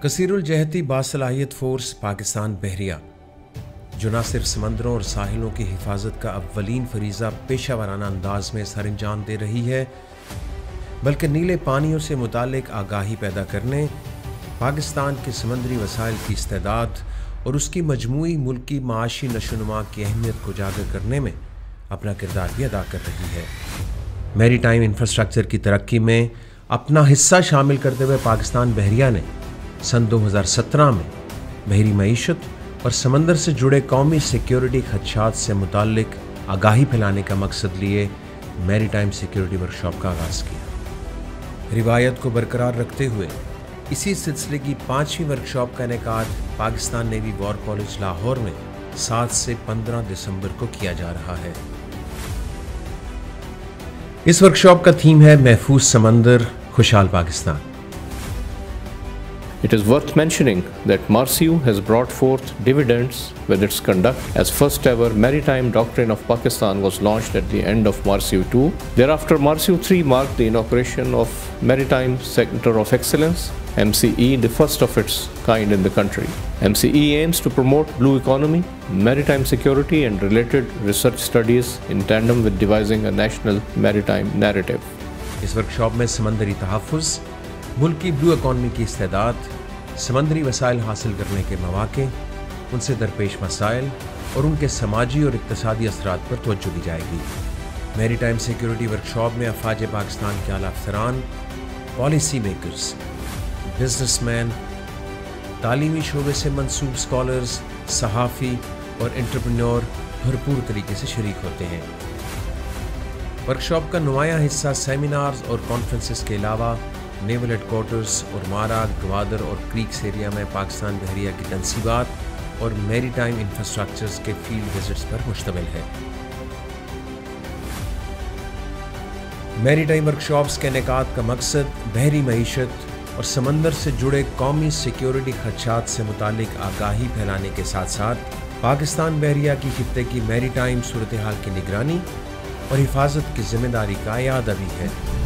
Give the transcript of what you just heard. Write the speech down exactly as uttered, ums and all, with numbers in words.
کثیر الجہتی باصلاحیت فورس پاکستان بحریہ جو نہ صرف سمندروں اور ساحلوں کی حفاظت کا اولین فریضہ پیشہ ورانہ انداز میں سر انجام دے رہی ہے بلکہ نیلے پانیوں سے متعلق آگاہی پیدا کرنے، پاکستان کے سمندری وسائل کی استعداد اور اس کی مجموعی ملکی معاشی نشو و نما کی اہمیت کو اجاگر کرنے میں اپنا کردار بھی ادا کر رہی ہے۔ میری ٹائم انفراسٹرکچر کی ترقی میں اپنا حصہ شامل کرتے ہوئے پاکستان بحریہ نے سن دو ہزار سترہ میں بحری معیشت اور سمندر سے جڑے قومی سیکیورٹی خدشات سے متعلق آگاہی پھیلانے کا مقصد لیے میری ٹائم سیکیورٹی ورکشاپ کا آغاز کیا۔ روایت کو برقرار رکھتے ہوئے اسی سلسلے کی پانچویں ورکشاپ کا انعقاد Pakistan navy war college Lahore میں سات سے پندرہ دسمبر کو کیا جا رہا ہے۔ اس ورکشاپ کا تھیم ہے محفوظ سمندر، خوشحال Pakistan. It is worth mentioning that MARSEU has brought forth dividends with its conduct, as first ever Maritime Doctrine of Pakistan was launched at the end of MARSEU two. Thereafter, MARSEU three marked the inauguration of Maritime Center of Excellence, M C E, the first of its kind in the country. M C E aims to promote blue economy, maritime security and related research studies in tandem with devising a national maritime narrative. اس workshop میں سمندری تحفظ، ملکی بلو economy کی استعداد، سمندری وسائل حاصل کرنے کے مواقع، ان سے درپیش مسائل اور ان کے سماجی اور اقتصادی اثرات پر توجہ دی جائے گی۔ میری ٹائم سیکیورٹی ورکشاپ میں افواج پاکستان کے اعلیٰ افسران، پالیسی میکرز، بزنس مین، تعلیمی شعبے سے منسوب اسکالرز، صحافی اور انٹرپرینور بھرپور طریقے سے شریک ہوتے ہیں۔ ورکشاپ کا نمایاں حصہ سیمینارز اور کانفرنسز کے علاوہ نیول ہیڈ کوارٹرز اور مارا، گوادر اور کریکس ایریا میں پاکستان بحریہ کی تنصیبات اور میری ٹائم انفراسٹرکچرز کے فیلڈ وزٹس پر مشتمل ہے۔ میری ٹائم ورکشاپس کے انعقاد کا مقصد بحری معیشت اور سمندر سے جڑے قومی سیکیورٹی خدشات سے متعلق آگاہی پھیلانے کے ساتھ ساتھ پاکستان بحریہ کی خطے کی میری ٹائم صورتحال کی نگرانی اور حفاظت کی ذمہ داری کا اعادہ بھی ہے۔